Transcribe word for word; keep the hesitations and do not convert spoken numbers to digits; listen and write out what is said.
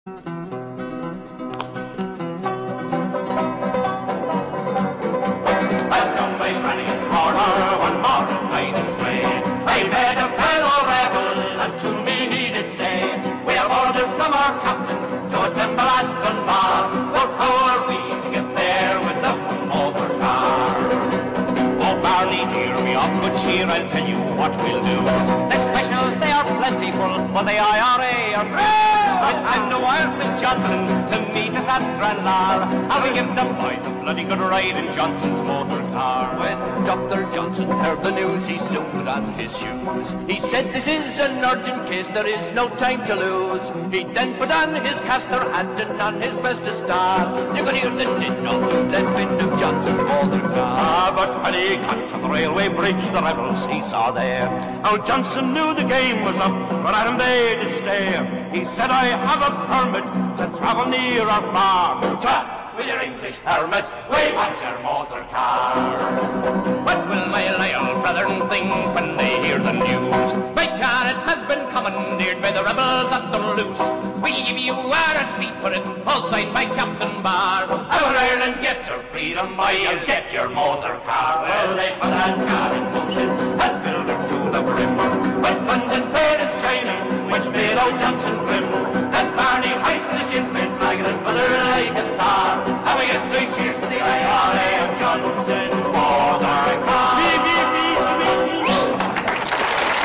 I'll tell you what we'll do. The specials, they are plentiful, but the I R A are free. We'll send the wire to Johnson to meet us at Stranraer, and we give the boys a bloody good ride in Johnson's motor car. When Doctor Johnson heard the news, he soon put on his shoes. He said, this is an urgent case, there is no time to lose. He then put on his castor hat and on his breast a star. You could hear the din of the wind of Johnson's motor car. Ah, but when he got to the railway bridge, the rebels he saw there, how Johnson knew the game was up, but at him they did stare. He said, I have a permit to travel near or far. Ta, with your English permit, we want your motor car. What will my loyal brethren think when they hear the news? My carrot has been commandeered by the rebels at the loose. We give you a seat for it, all signed by Captain Barr. Our Ireland gets her freedom, why you'll get your motor car. Well, they put that car in motion and filled her to the brim, with guns and painters shining, which made old Johnson